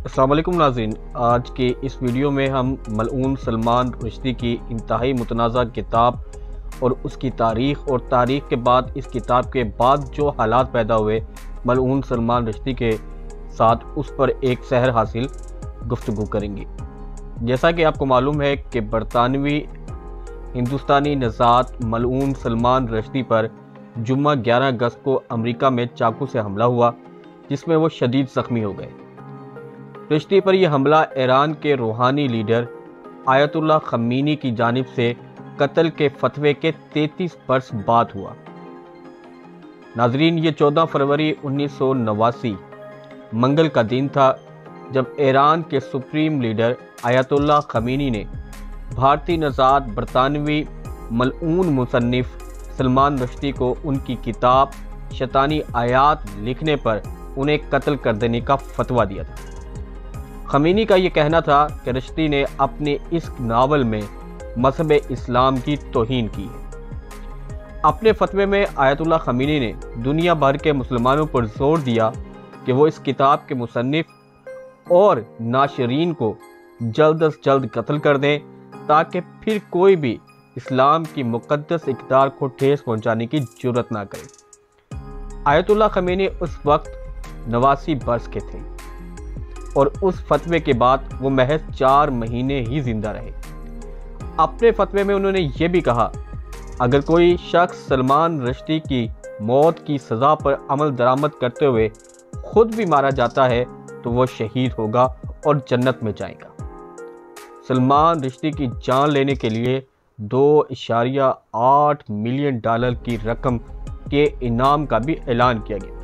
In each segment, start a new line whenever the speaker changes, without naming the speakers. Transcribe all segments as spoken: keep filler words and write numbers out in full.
السلام علیکم ناظرین، آج کے اس ویڈیو میں ہم ملعون سلمان رشدی کی انتہائی متنازع کتاب اور اس کی تاریخ اور تاریخ کے بعد اس کتاب کے بعد جو حالات پیدا ہوئے ملعون سلمان رشدی کے ساتھ اس پر ایک سحر حاصل گفتگو کریں گے۔ جیسا کہ آپ کو معلوم ہے کہ برطانوی ہندوستانی نژاد ملعون سلمان رشدی پر جمعہ گیارہ اگست کو امریکہ میں چاقو سے حملہ ہوا، جس میں وہ شدید زخمی ہو گئے۔ رشدی پر یہ حملہ ایران کے روحانی لیڈر آیت اللہ خمینی کی جانب سے قتل کے فتوے کے تینتیس برس بعد ہوا۔ ناظرین، یہ چودہ فروری انیس سو نواسی منگل کا دن تھا جب ایران کے سپریم لیڈر آیت اللہ خمینی نے بھارتی نژاد برطانوی ملعون مصنف سلمان رشدی کو ان کی کتاب شیطانی آیات لکھنے پر انہیں قتل کر دینے کا فتویٰ دیا تھا۔ خمینی کا یہ کہنا تھا کہ رشدی نے اپنے اس ناول میں مذہب اسلام کی توہین کی ہے۔ اپنے فتوے میں آیت اللہ خمینی نے دنیا بھر کے مسلمانوں پر زور دیا کہ وہ اس کتاب کے مصنف اور ناشرین کو جلد از جلد قتل کر دیں تاکہ پھر کوئی بھی اسلام کی مقدس اقدار کو ٹھیس پہنچانے کی جرات نہ کرے۔ آیت اللہ خمینی اس وقت نواسی برس کے تھے اور اس فتوے کے بعد وہ محض چار مہینے ہی زندہ رہے۔ اپنے فتوے میں انہوں نے یہ بھی کہا، اگر کوئی شخص سلمان رشدی کی موت کی سزا پر عمل درآمد کرتے ہوئے خود بھی مارا جاتا ہے تو وہ شہید ہوگا اور جنت میں جائے گا۔ سلمان رشدی کی جان لینے کے لیے دو اشاریہ آٹھ ملین ڈالر کی رقم کے انعام کا بھی اعلان کیا گیا۔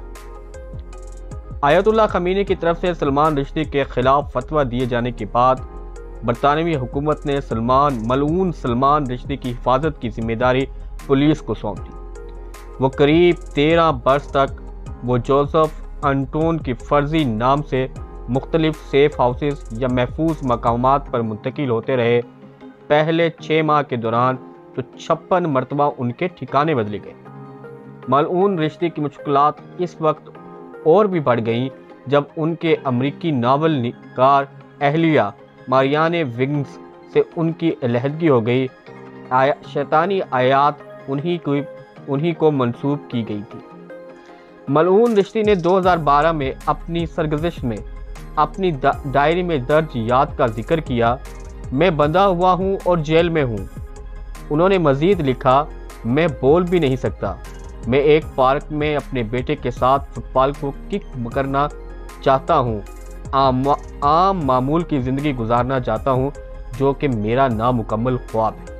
آیت اللہ خمینی کی طرف سے سلمان رشدی کے خلاف فتویٰ دیے جانے کے بعد برطانوی حکومت نے سلمان ملعون سلمان رشدی کی حفاظت کی ذمہ داری پولیس کو سونپ دی۔ وہ قریب تیرہ برس تک وہ جوزف انٹون کی فرضی نام سے مختلف سیف ہاؤسز یا محفوظ مقامات پر منتقل ہوتے رہے۔ پہلے چھ ماہ کے دوران تو چھپن مرتبہ ان کے ٹھکانے بدلے گئے۔ ملعون رشدی کی مشکلات اس وقت اور بھی بڑھ گئیں جب ان کے امریکی ناول نگار اہلیہ ماریانے ونگز سے ان کی علیحدگی ہو گئی۔ شیطانی آیات انہی کو انہی کو منسوب کی گئی تھی۔ ملعون رشدی نے دو ہزار بارہ میں اپنی سرگزشت میں اپنی ڈائری میں درج یاد کا ذکر کیا، میں بندھا ہوا ہوں اور جیل میں ہوں۔ انہوں نے مزید لکھا، میں بول بھی نہیں سکتا، میں ایک پارک میں اپنے بیٹے کے ساتھ فٹ بال کو کک کرنا چاہتا ہوں، عام عام معمول کی زندگی گزارنا چاہتا ہوں جو کہ میرا نامکمل خواب ہے۔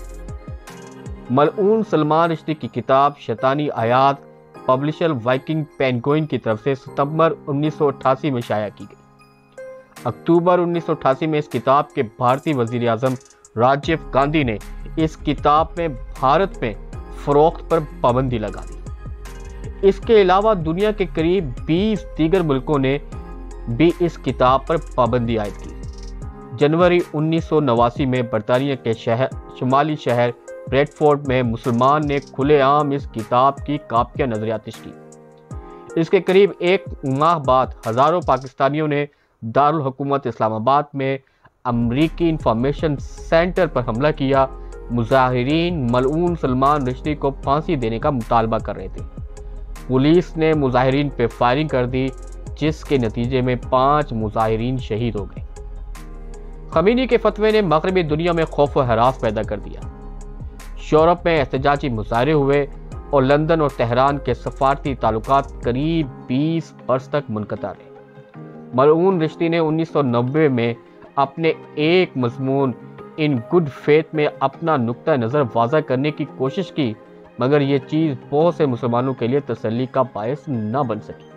ملعون سلمان رشدی کی کتاب شیطانی آیات پبلشر وائکنگ پینگوئن کی طرف سے ستمبر انیس سو اٹھاسی میں شائع کی گئی۔ اکتوبر انیس سو اٹھاسی میں اس کتاب کے بھارتی وزیر اعظم راجیو گاندھی نے اس کتاب میں بھارت میں فروخت پر پابندی لگا دی۔ اس کے علاوہ دنیا کے قریب بیس دیگر ملکوں نے بھی اس کتاب پر پابندی عائد کی۔ جنوری انیس سو نواسی میں برطانیہ کے شہر شمالی شہر بریڈ فورڈ میں مسلمان نے کھلے عام اس کتاب کی کاپیاں نظر آتش کی۔ اس کے قریب ایک ماہ بعد ہزاروں پاکستانیوں نے دارالحکومت اسلام آباد میں امریکی انفارمیشن سینٹر پر حملہ کیا۔ مظاہرین ملعون سلمان رشدی کو پھانسی دینے کا مطالبہ کر رہے تھے۔ پولیس نے مظاہرین پہ فائرنگ کر دی، جس کے نتیجے میں پانچ مظاہرین شہید ہو گئے۔ خمینی کے فتوے نے مغربی دنیا میں خوف و ہراس پیدا کر دیا۔ یورپ میں احتجاجی مظاہرے ہوئے اور لندن اور تہران کے سفارتی تعلقات قریب بیس برس تک منقطع رہے۔ ملعون رشدی نے انیس سو نوے میں اپنے ایک مضمون ان گڈ فیتھ میں اپنا نقطہ نظر واضح کرنے کی کوشش کی، مگر یہ چیز بہت سے مسلمانوں کے لیے تسلی کا باعث نہ بن سکی۔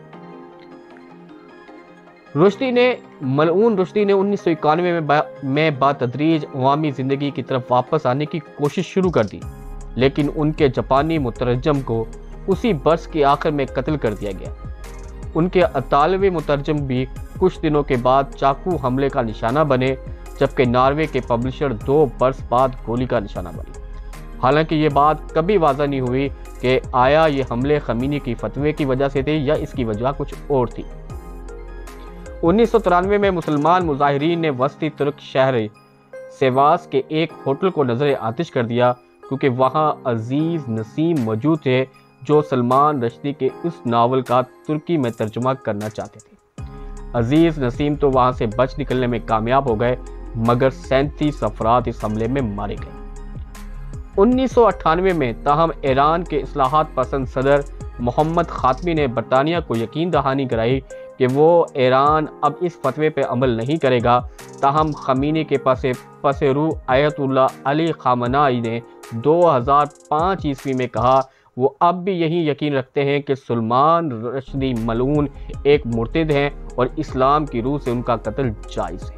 رشدی نے ملعون رشدی نے انیس سو اکانوے میں با میں بتدریج عوامی زندگی کی طرف واپس آنے کی کوشش شروع کر دی، لیکن ان کے جاپانی مترجم کو اسی برس کے آخر میں قتل کر دیا گیا۔ ان کے اطالوی مترجم بھی کچھ دنوں کے بعد چاقو حملے کا نشانہ بنے، جبکہ ناروے کے پبلشر دو برس بعد گولی کا نشانہ بنے۔ حالانکہ یہ بات کبھی واضح نہیں ہوئی کہ آیا یہ حملے خمینی کی فتوے کی وجہ سے تھے یا اس کی وجہ کچھ اور تھی۔ انیس سو ترانوے میں مسلمان مظاہرین نے وسطی ترک شہر سیواس کے ایک ہوٹل کو نظر آتش کر دیا کیونکہ وہاں عزیز نسیم موجود تھے جو سلمان رشدی کے اس ناول کا ترکی میں ترجمہ کرنا چاہتے تھے۔ عزیز نسیم تو وہاں سے بچ نکلنے میں کامیاب ہو گئے مگر سینتیس افراد اس حملے میں مارے گئے۔ انیس سو اٹھانوے میں تاہم ایران کے اصلاحات پسند صدر محمد خاتمی نے برطانیہ کو یقین دہانی کرائی کہ وہ ایران اب اس فتوے پہ عمل نہیں کرے گا، تاہم خمینی کے پس پس رو آیت اللہ علی خامنائی نے دو ہزار پانچ عیسوی میں کہا وہ اب بھی یہی یقین رکھتے ہیں کہ سلمان رشدی ملعون ایک مرتد ہیں اور اسلام کی روح سے ان کا قتل جائز ہے۔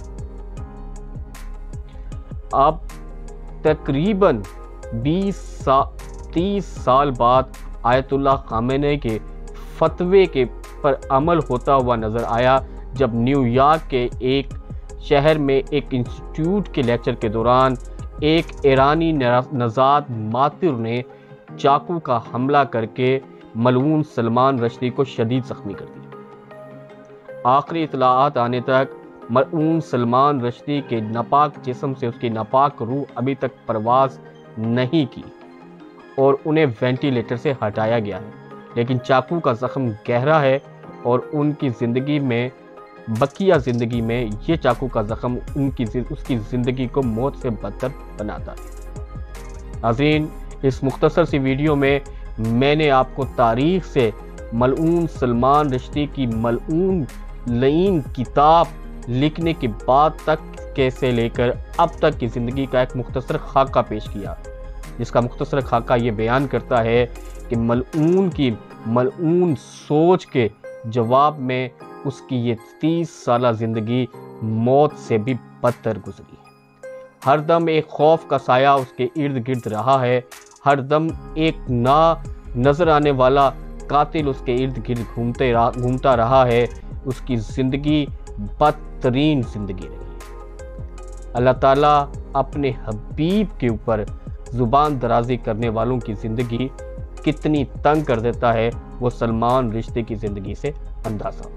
اب تقریباً بیس سا تیس سال بعد آیت اللہ خامنئی کے فتوے کے پر عمل ہوتا ہوا نظر آیا جب نیو یارک کے ایک شہر میں ایک انسٹیٹیوٹ کے لیکچر کے دوران ایک ایرانی نژاد ماتر نے چاقو کا حملہ کر کے ملعون سلمان رشدی کو شدید زخمی کر دیا۔ آخری اطلاعات آنے تک ملعون سلمان رشدی کے ناپاک جسم سے اس کی ناپاک روح ابھی تک پرواز نہیں کی اور انہیں وینٹیلیٹر سے ہٹایا گیا ہے، لیکن چاقو کا زخم گہرا ہے اور ان کی زندگی میں بقیہ زندگی میں یہ چاقو کا زخم ان کی اس کی زندگی کو موت سے بدتر بناتا ہے۔ ناظرین، اس مختصر سی ویڈیو میں میں نے آپ کو تاریخ سے ملعون سلمان رشدی کی ملعون لعین کتاب لکھنے کے بعد تک کیسے لے کر اب تک کی زندگی کا ایک مختصر خاکہ پیش کیا، جس کا مختصر خاکہ یہ بیان کرتا ہے کہ ملعون کی ملعون سوچ کے جواب میں اس کی یہ تیس سالہ زندگی موت سے بھی بدتر گزری ہے۔ ہر دم ایک خوف کا سایہ اس کے ارد گرد رہا ہے، ہر دم ایک نا نظر آنے والا قاتل اس کے ارد گرد گھومتے گھومتا رہا ہے۔ اس کی زندگی بدترین زندگی رہی ہے۔ اللہ تعالیٰ اپنے حبیب کے اوپر زبان درازی کرنے والوں کی زندگی کتنی تنگ کر دیتا ہے وہ سلمان رشدی کی زندگی سے اندازہ۔